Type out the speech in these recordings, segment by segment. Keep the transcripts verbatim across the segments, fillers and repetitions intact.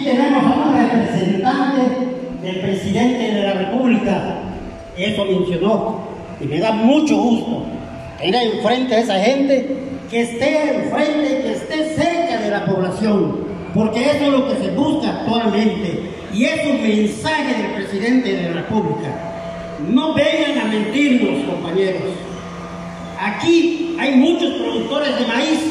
tenemos a un representante del presidente de la República, eso mencionó, y me da mucho gusto tener enfrente a esa gente, que esté enfrente, que esté cerca de la población, porque eso es lo que se busca actualmente, y es un mensaje del presidente de la República. No vengan a mentirnos, compañeros. Aquí hay muchos productores de maíz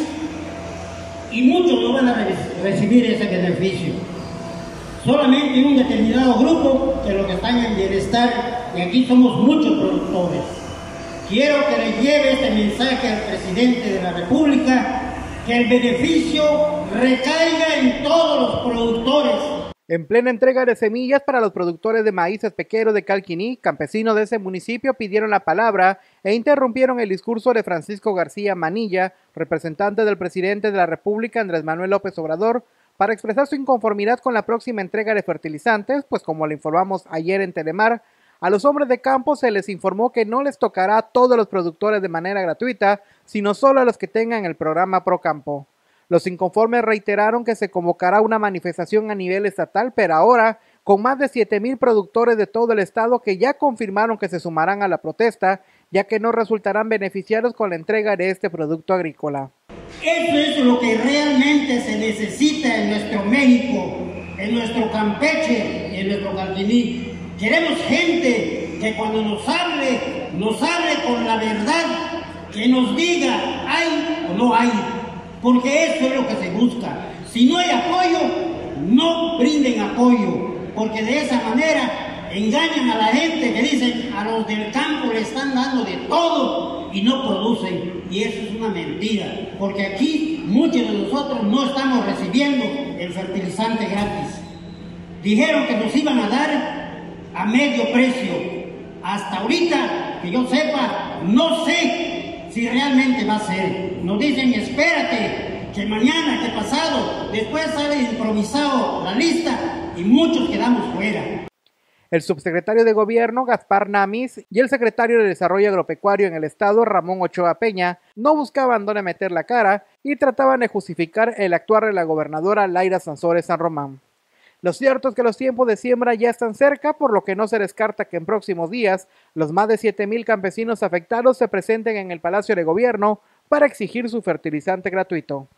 y muchos no van a re recibir ese beneficio. Solamente un determinado grupo que lo que están en bienestar, y aquí somos muchos productores. Quiero que le lleve este mensaje al presidente de la República, que el beneficio recaiga en todos los productores. En plena entrega de semillas para los productores de maíz espequero de Calquiní, campesinos de ese municipio pidieron la palabra e interrumpieron el discurso de Francisco García Manilla, representante del presidente de la República Andrés Manuel López Obrador, para expresar su inconformidad con la próxima entrega de fertilizantes, pues como le informamos ayer en Telemar, a los hombres de campo se les informó que no les tocará a todos los productores de manera gratuita, sino solo a los que tengan el programa Procampo. Los inconformes reiteraron que se convocará una manifestación a nivel estatal, pero ahora con más de siete mil productores de todo el estado que ya confirmaron que se sumarán a la protesta, ya que no resultarán beneficiados con la entrega de este producto agrícola. Eso es lo que realmente se necesita en nuestro México, en nuestro Campeche y en nuestro Calquiní. Queremos gente que cuando nos hable, nos hable con la verdad, que nos diga hay o no hay, porque eso es lo que se busca. Si no hay apoyo, no brinden apoyo, porque de esa manera engañan a la gente que dicen a los del campo le están dando de todo y no producen, y eso es una mentira, porque aquí muchos de nosotros no estamos recibiendo el fertilizante gratis. Dijeron que nos iban a dar a medio precio. Hasta ahorita, que yo sepa, no sé si realmente va a ser. Nos dicen, espérate, que mañana, que pasado, después sale improvisado la lista y muchos quedamos fuera. El subsecretario de Gobierno, Gaspar Namis, y el secretario de Desarrollo Agropecuario en el estado, Ramón Ochoa Peña, no buscaban dónde meter la cara y trataban de justificar el actuar de la gobernadora Laira Sansores San Román. Lo cierto es que los tiempos de siembra ya están cerca, por lo que no se descarta que en próximos días los más de siete mil campesinos afectados se presenten en el Palacio de Gobierno para exigir su fertilizante gratuito.